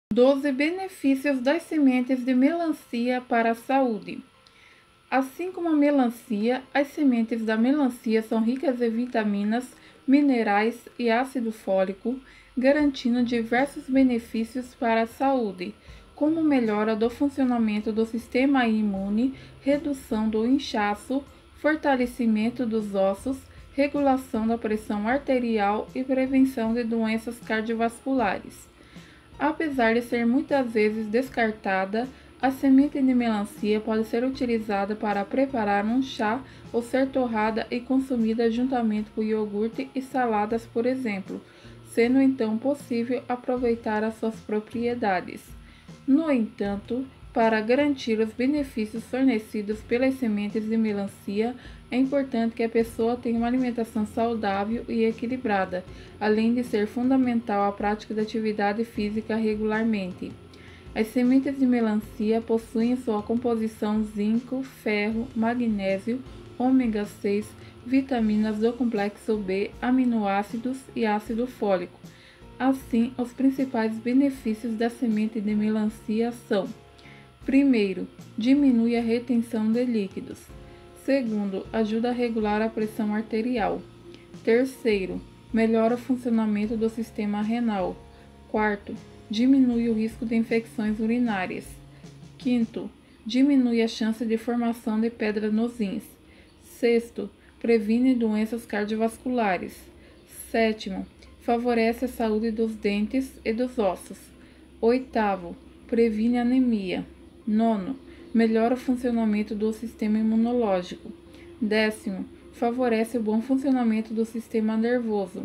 12 benefícios das sementes de melancia para a saúde. Assim como a melancia, as sementes da melancia são ricas em vitaminas, minerais e ácido fólico, garantindo diversos benefícios para a saúde, como melhora do funcionamento do sistema imune, redução do inchaço, fortalecimento dos ossos, regulação da pressão arterial e prevenção de doenças cardiovasculares. Apesar de ser muitas vezes descartada, a semente de melancia pode ser utilizada para preparar um chá ou ser torrada e consumida juntamente com iogurte e saladas, por exemplo, sendo então possível aproveitar as suas propriedades. No entanto, para garantir os benefícios fornecidos pelas sementes de melancia, é importante que a pessoa tenha uma alimentação saudável e equilibrada, além de ser fundamental a prática de atividade física regularmente. As sementes de melancia possuem em sua composição zinco, ferro, magnésio, ômega 6, vitaminas do complexo B, aminoácidos e ácido fólico. Assim, os principais benefícios da semente de melancia são: primeiro, diminui a retenção de líquidos. Segundo, ajuda a regular a pressão arterial. Terceiro, melhora o funcionamento do sistema renal. Quarto, diminui o risco de infecções urinárias. Quinto, diminui a chance de formação de pedra nos rins. Sexto, previne doenças cardiovasculares. Sétimo, favorece a saúde dos dentes e dos ossos. Oitavo, previne anemia. Nono, melhora o funcionamento do sistema imunológico. Décimo, favorece o bom funcionamento do sistema nervoso.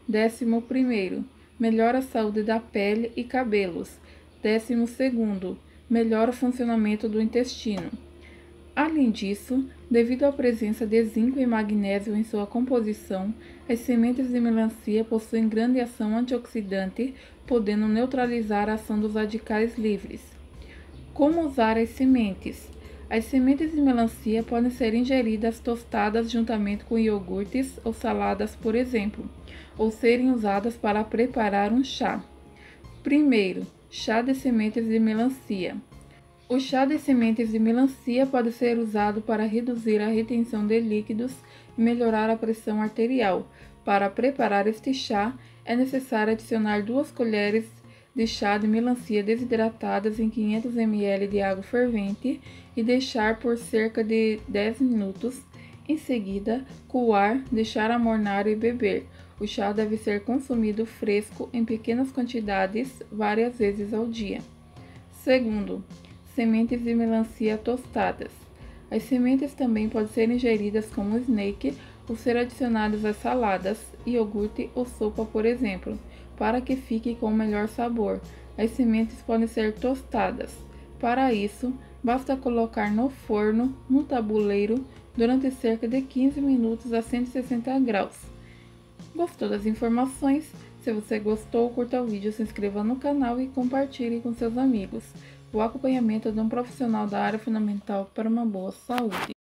11º, melhora a saúde da pele e cabelos. 12º, melhora o funcionamento do intestino. Além disso, devido à presença de zinco e magnésio em sua composição, as sementes de melancia possuem grande ação antioxidante, podendo neutralizar a ação dos radicais livres. Como usar as sementes? As sementes de melancia podem ser ingeridas tostadas juntamente com iogurtes ou saladas, por exemplo, ou serem usadas para preparar um chá. Primeiro, chá de sementes de melancia. O chá de sementes de melancia pode ser usado para reduzir a retenção de líquidos e melhorar a pressão arterial. Para preparar este chá, é necessário adicionar 2 colheres de chá de melancia desidratadas em 500 ml de água fervente e deixar por cerca de 10 minutos. Em seguida, coar, deixar amornar e beber. O chá deve ser consumido fresco em pequenas quantidades várias vezes ao dia. Segundo, sementes de melancia tostadas. As sementes também podem ser ingeridas como snake ou ser adicionadas a saladas, iogurte ou sopa, por exemplo, para que fique com melhor sabor. As sementes podem ser tostadas. Para isso, basta colocar no forno, no tabuleiro, durante cerca de 15 minutos a 160 graus. Gostou das informações? Se você gostou, curta o vídeo, se inscreva no canal e compartilhe com seus amigos. O acompanhamento de um profissional da área fundamental para uma boa saúde.